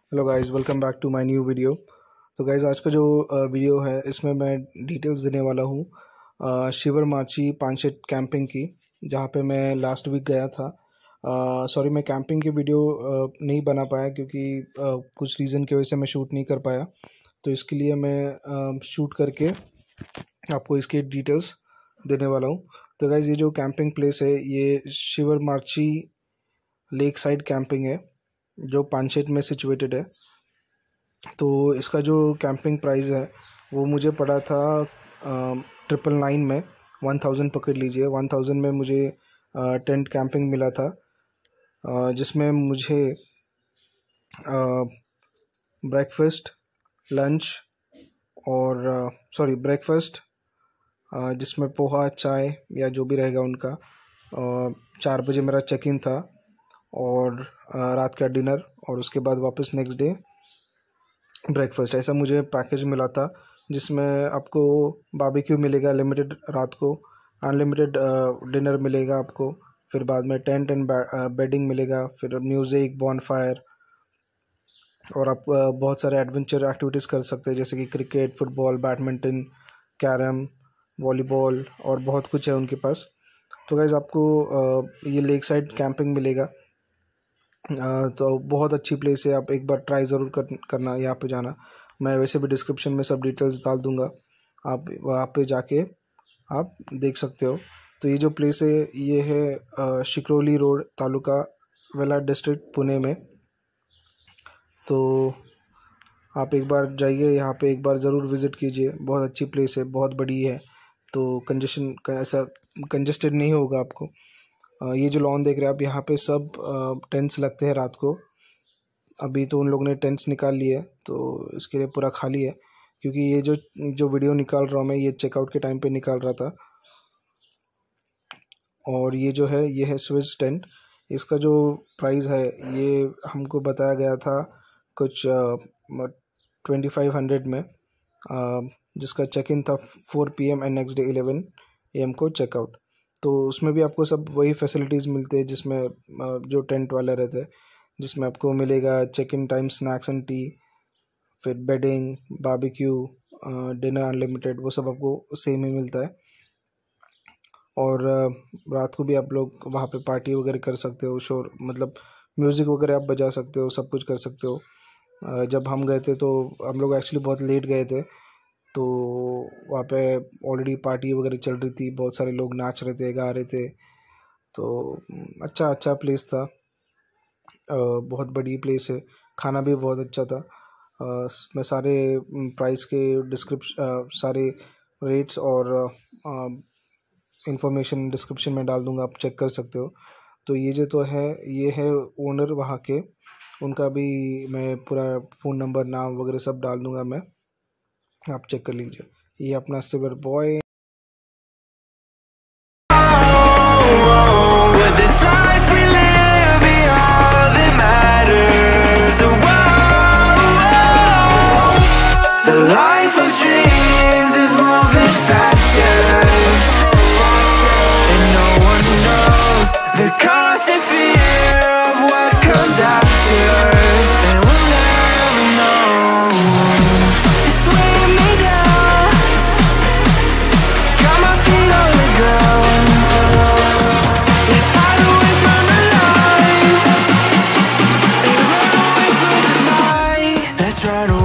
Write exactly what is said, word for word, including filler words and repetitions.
Hello guys, welcome back to my new video. तो guys, आज का जो वीडियो है इसमें मैं डिटेल्स देने वाला हूँ शिवर माची पानशेट कैंपिंग की, जहाँ पे मैं लास्ट वीक गया था। सॉरी, मैं कैंपिंग की वीडियो uh, नहीं बना पाया क्योंकि uh, कुछ रीज़न की वजह से मैं शूट नहीं कर पाया। तो इसके लिए मैं शूट uh, करके आपको इसकी डिटेल्स देने वाला हूँ। तो गाइस, ये जो कैंपिंग प्लेस है ये शिवर माची लेक साइड कैंपिंग है जो पानशेट में सिचुएटेड है। तो इसका जो कैंपिंग प्राइस है वो मुझे पड़ा था ट्रिपल नाइन में, वन थाउजेंड पकड़ लीजिए। वन थाउजेंड में मुझे टेंट कैंपिंग मिला था, आ, जिसमें मुझे ब्रेकफास्ट, लंच और सॉरी ब्रेकफास्ट जिसमें पोहा, चाय या जो भी रहेगा उनका। आ, चार बजे मेरा चेक इन था और रात का डिनर, और उसके बाद वापस नेक्स्ट डे ब्रेकफास्ट। ऐसा मुझे पैकेज मिला था जिसमें आपको बारबेक्यू मिलेगा लिमिटेड, रात को अनलिमिटेड डिनर मिलेगा आपको, फिर बाद में टेंट एंड बेडिंग मिलेगा, फिर म्यूज़िक, बॉनफायर, और आप बहुत सारे एडवेंचर एक्टिविटीज़ कर सकते हैं जैसे कि cricket, football, badminton, carrom, volleyball और बहुत कुछ है उनके पास। तो गाइस, आपको ये लेक साइड कैंपिंग मिलेगा। Uh, तो बहुत अच्छी प्लेस है, आप एक बार ट्राई ज़रूर कर, करना यहाँ पे जाना। मैं वैसे भी डिस्क्रिप्शन में सब डिटेल्स डाल दूँगा, आप वहाँ पे जाके आप देख सकते हो। तो ये जो प्लेस है ये है शिकरोली रोड, तालुका वेला, डिस्ट्रिक्ट पुणे में। तो आप एक बार जाइए यहाँ पे, एक बार ज़रूर विज़िट कीजिए। बहुत अच्छी प्लेस है, बहुत बड़ी है, तो कंजेशन ऐसा कंजेस्टेड नहीं होगा आपको। ये जो लॉन देख रहे हैं आप, यहाँ पे सब टेंट्स लगते हैं रात को। अभी तो उन लोगों ने टेंट्स निकाल लिए, तो इसके लिए पूरा खाली है, क्योंकि ये जो जो वीडियो निकाल रहा हूँ मैं, ये चेकआउट के टाइम पे निकाल रहा था। और ये जो है ये है स्विस टेंट। इसका जो प्राइस है ये हमको बताया गया था कुछ ट्वेंटी फाइव हंड्रेड में, आ, जिसका चेक इन था four P M and next day eleven A M को चेकआउट। तो उसमें भी आपको सब वही फैसिलिटीज़ मिलते हैं जिसमें जो टेंट वाले रहते हैं, जिसमें आपको मिलेगा check in time, snacks and tea, फिर बेडिंग, बारबेक्यू, डिनर अनलिमिटेड, वो सब आपको सेम ही मिलता है। और रात को भी आप लोग वहाँ पे पार्टी वगैरह कर सकते हो, शोर मतलब म्यूज़िक वगैरह आप बजा सकते हो, सब कुछ कर सकते हो। जब हम गए थे तो हम लोग एक्चुअली बहुत लेट गए थे, तो वहाँ पे ऑलरेडी पार्टी वगैरह चल रही थी, बहुत सारे लोग नाच रहे थे, गा रहे थे। तो अच्छा अच्छा प्लेस था, बहुत बड़ी प्लेस है, खाना भी बहुत अच्छा था। मैं सारे प्राइस के डिस्क्रिप्शन, सारे रेट्स और इंफॉर्मेशन डिस्क्रिप्शन में डाल दूंगा, आप चेक कर सकते हो। तो ये जो तो है ये है ओनर वहाँ के, उनका भी मैं पूरा फ़ोन नंबर, नाम वगैरह सब डाल दूंगा मैं, आप चेक कर लीजिए। ये अपना सिल्वर बॉय। Right away.